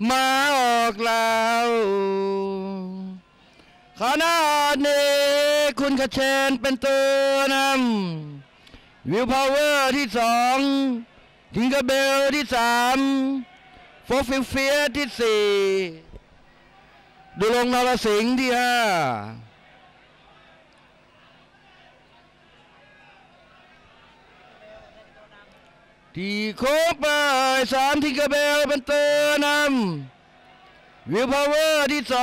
มาออกแล้วขณะนี้คุณคเชนเป็นตัวนำวิวพาวเวอร์ที่2ทิงเกอร์เบลที่3โฟร์ฟิลเฟียที่4ดูลงนรสิงห์ที่5ที่โคบไป3ทิงเกอร์เบลเป็นตัวนำวิวพาวเวอร์ที่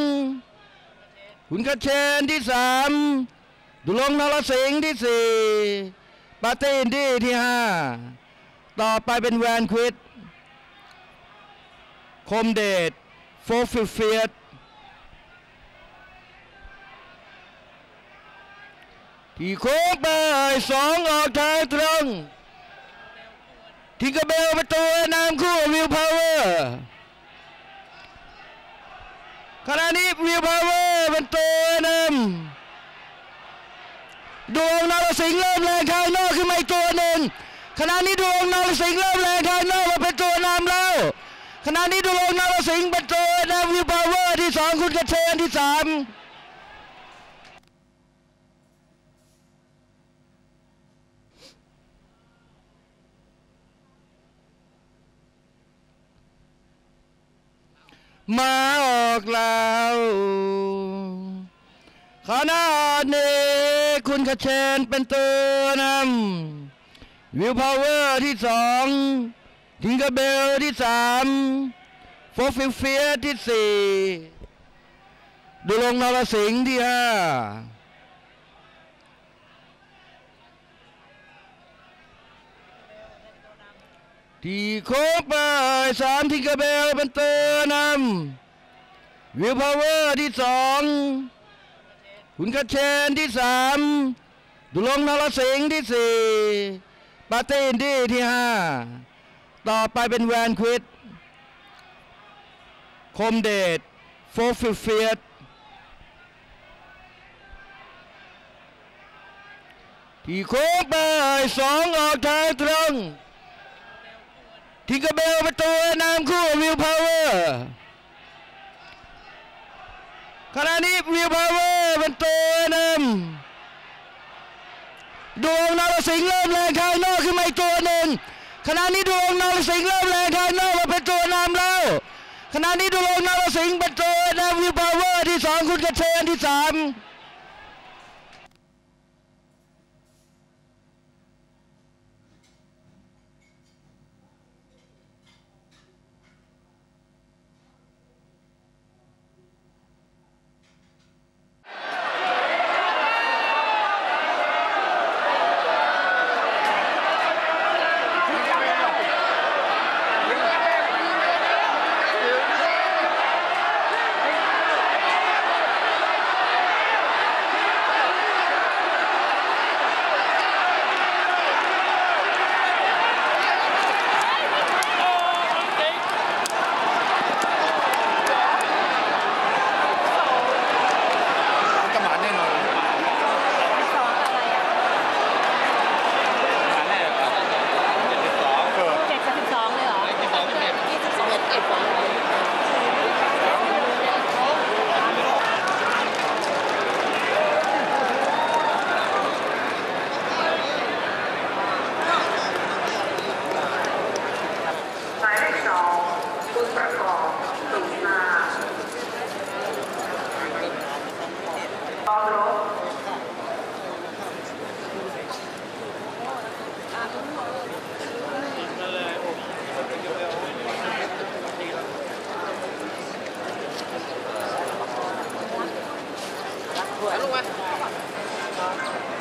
2คุณคเชนที่3ดูลงนรสิงห์ที่4ปาร์ตี้อินดี้ที่5ต่อไปเป็นแวนควิดคมเดชโฟร์ฟิลเฟียดที่โค้งไป2ออกทางตรงทิงเกอร์เบลประตูนำคู่วิวพาวเวอร์ขณะนี้วิวพาวเวอร์เป็นตัวนำดวงนรสิงห์เริ่มแรงภายนอกขึ้นมาอีกตัวหนึ่งขณะนี้ดวงนรสิงห์เริ่มแรงภายนอกมาเป็นตัวนำแล้วขณะนี้ดวงนรสิงห์เป็นตัวนำวิวพาวเวอร์ที่2คุณกระเชนที่3มาออกแล้วขณะนี้คุณคเชนเป็นตัวนำวิวพาวเวอร์ที่2ทิงเกอร์เบลที่3โฟร์ฟิลเฟียที่4ดูลงนรสิงห์ที่5ที่โคบไป3ทิงเกอร์เบลเป็นตัวนำวิวพาวเวอร์ที่2คุณคเชนที่3ดูลงนรสิงห์ที่4ปาร์ตี้อินดี้ที่5ต่อไปเป็นแวนควิดคมเดชโฟร์ฟิลเฟียดที่โค้งไป2ออกทางตรงทิงเกอร์เบลประตูนำคู่วิวพาวเวอร์ขณะนี้วิวพาวเวอร์เป็นตัวนำดวงนรสิงห์เริ่มแรงภายนอกขึ้นมาอีกตัวหนึ่งขณะนี้ดวงนรสิงห์เริ่มแรงภายนอกมาเป็นตัวนำแล้วขณะนี้ดวงนรสิงห์เป็นตัวนำวิวพาวเวอร์ที่2คุณกระเชนที่3 ลงมา